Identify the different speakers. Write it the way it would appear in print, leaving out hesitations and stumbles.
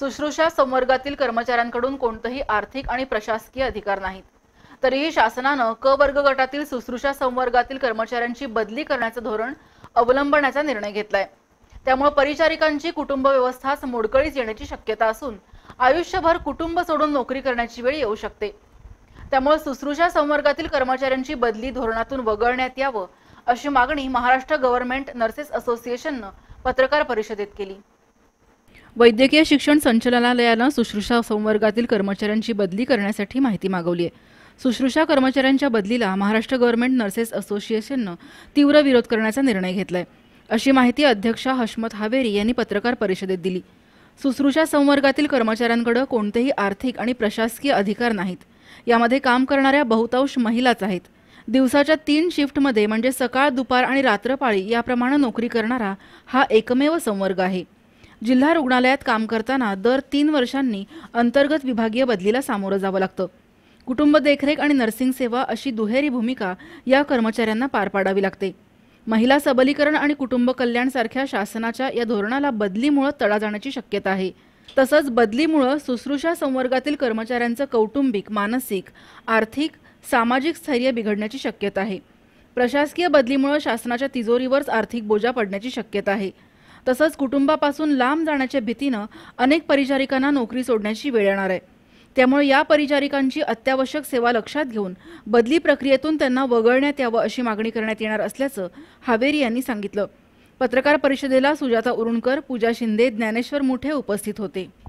Speaker 1: शुश्रूषा संवर्गातील कर्मचाऱ्यांकडून कोणतेही आर्थिक आणि प्रशासकीय अधिकार नाहीत। तरीही शासनाने क वर्ग गटातील शुश्रूषा संवर्गातील कर्मचाऱ्यांची बदली करण्याचे धोरण अवलंबण्याचा निर्णय घेतलाय। त्यामुळे परिचारिकांची कुटुंब व्यवस्थाच मोडकळीस येण्याची शक्यता असून आयुष्यभर कुटुंब सोडून नोकरी करण्याची वेळ येऊ शकते। त्यामुळे शुश्रूषा संवर्गातील कर्मचाऱ्यांची बदली धोरणातून वगळण्यात यावं अशी मागणी महाराष्ट्र गव्हर्नमेंट नर्सेस असोसिएशनने पत्रकार परिषदेत केली। वैद्यकीय शिक्षण संचालनालयाने शुश्रूषा संवर्गातील कर्मचाऱ्यांची बदली करण्यासाठी माहिती मागवली आहे। शुश्रूषा कर्मचाऱ्यांच्या बदलीला महाराष्ट्र गव्हर्नमेंट नर्सेस असोसिएशनने तीव्र विरोध करण्याचा निर्णय घेतलाय, अशी माहिती अध्यक्षा हशमत हावेरी यांनी पत्रकार परिषदेत दिली। शुश्रूषा संवर्गातील कर्मचाऱ्यांकडे कोणतेही आर्थिक आणि प्रशासकीय अधिकार नाहीत। यामध्ये काम करणाऱ्या बहुतांश महिलाच आहेत। दिवसाच्या 3 शिफ्टमध्ये म्हणजे सकाळ, दुपार आणि रात्रपाळी याप्रमाणे नोकरी करणारा हा एकमेव संवर्ग आहे। जिल्हा रुग्णालयात काम करताना दर 3 वर्षांनी अंतर्गत विभागीय बदलीला सामोरं जावं लागतं। कुटुंब देखरेख आणि नर्सिंग सेवा अशी दुहेरी भूमिका या कर्मचाऱ्यांना पार पाडावी लागते। महिला सबलीकरण आणि कुटुंब कल्याण सारख्या शासनाच्या या धोरणाला बदलीमुळे तडा जाण्याची शक्यता आहे। तसंच बदलीमुळे शुश्रूषा संवर्गातील कर्मचाऱ्यांचं कौटुंबिक, मानसिक, आर्थिक, सामाजिक स्थैर्य बिघडण्याची शक्यता आहे। प्रशासकीय बदलीमुळे शासनाच्या तिजोरीवर आर्थिक बोजा पडण्याची शक्यता आहे। तसंच कुटुंबापासून लांब जाण्याच्या भीतीने अनेक परिचारिकांना नोकरी सोडण्याची वेळ येणार आहे। त्यामुळे या परिचारिकांची अत्यावश्यक सेवा लक्षात घेऊन बदली प्रक्रियेतून त्यांना वगळण्यात यावं अशी मागणी करण्यात येणार असल्याचं हावेरी यांनी सांगितलं। पत्रकार परिषदेला सुजाता उरुणकर, पूजा शिंदे, ज्ञानेश्वर मुठे उपस्थित होते।